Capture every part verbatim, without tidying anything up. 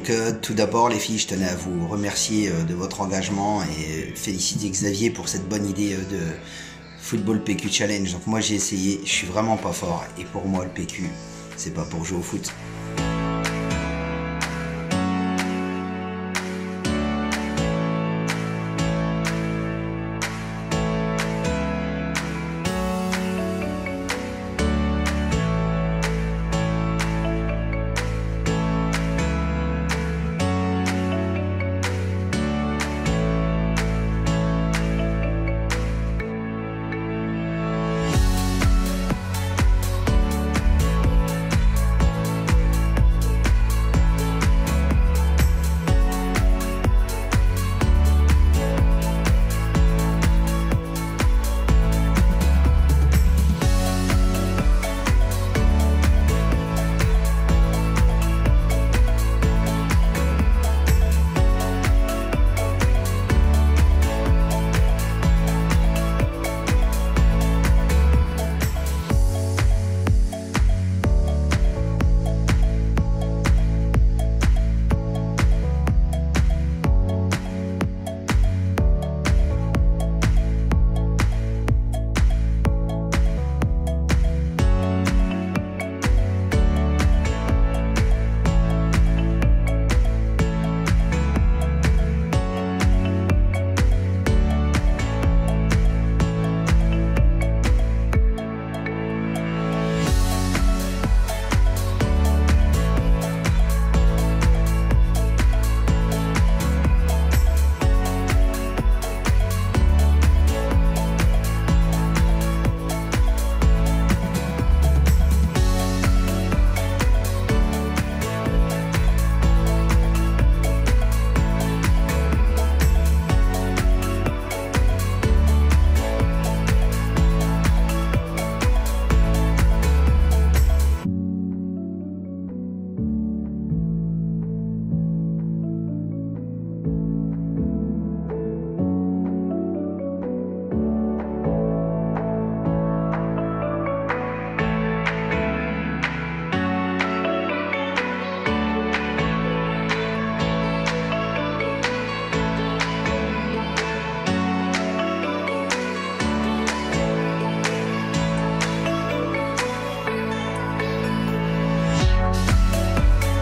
Donc euh, tout d'abord les filles, je tenais à vous remercier euh, de votre engagement et féliciter Xavier pour cette bonne idée euh, de Football P Q Challenge. Donc moi j'ai essayé, je suis vraiment pas fort et pour moi le P Q c'est pas pour jouer au foot.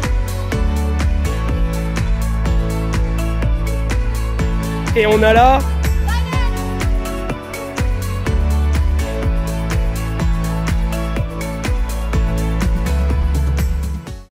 Et on a là